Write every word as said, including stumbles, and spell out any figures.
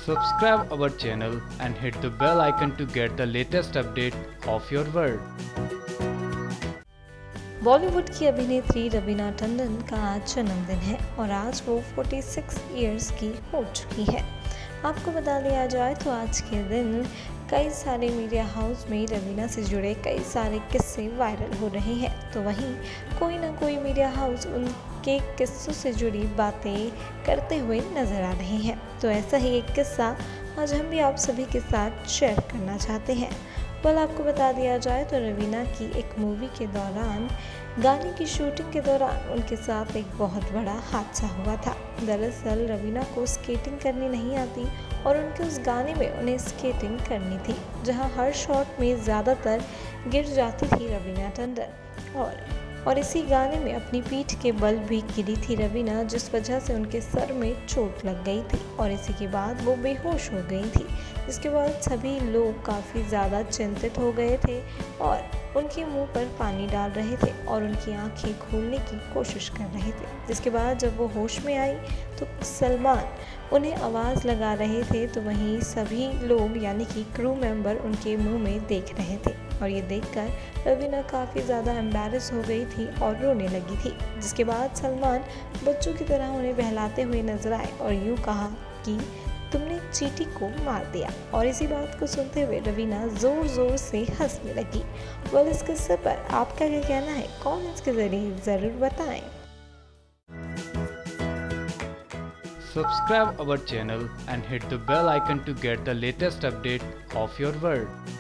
Subscribe our channel and hit the bell icon to get the latest update of your world. Bollywood की अभिनेत्री रवीना टंडन का आज जन्मदिन है और आज वो छियालीस इयर्स की हो चुकी है। आपको बता दिया जाए तो आज के दिन कई सारे मीडिया हाउस में रवीना से जुड़े कई सारे किस्से वायरल हो रहे हैं, तो वहीं कोई ना कोई मीडिया हाउस उनके किस्सों से जुड़ी बातें करते हुए नजर आ रहे हैं। तो ऐसा ही एक किस्सा आज हम भी आप सभी के साथ शेयर करना चाहते हैं। कल आपको बता दिया जाए तो रवीना की एक मूवी के दौरान गाने की शूटिंग के दौरान उनके साथ एक बहुत बड़ा हादसा हुआ था। दरअसल रवीना को स्केटिंग करनी नहीं आती और उनके उस गाने में उन्हें स्केटिंग करनी थी, जहां हर शॉट में ज़्यादातर गिर जाती थी रवीना टंडन और और इसी गाने में अपनी पीठ के बल भी गिरी थी रवीना, जिस वजह से उनके सर में चोट लग गई थी और इसी के बाद वो बेहोश हो गई थी। जिसके बाद सभी लोग काफ़ी ज़्यादा चिंतित हो गए थे और उनके मुंह पर पानी डाल रहे थे और उनकी आंखें खोलने की कोशिश कर रहे थे। जिसके बाद जब वो होश में आई तो सलमान उन्हें आवाज़ लगा रहे थे, तो वहीं सभी लोग यानी कि क्रू मेंबर उनके मुंह में देख रहे थे और ये देखकर रवीना काफ़ी ज़्यादा एम्बैरेस हो गई थी और रोने लगी थी। जिसके बाद सलमान बच्चों की तरह उन्हें बहलाते हुए नजर आए और यूँ कहा कि तुमने चींटी को मार दिया, और इसी बात को सुनते हुए रवीना जोर जोर से हंसने लगी। वेल, इस किस्से पर आपका क्या कहना है, कमेंट्स के जरिए ज़रूर बताएं। Subscribe our channel and hit the bell icon to get the latest update of your world.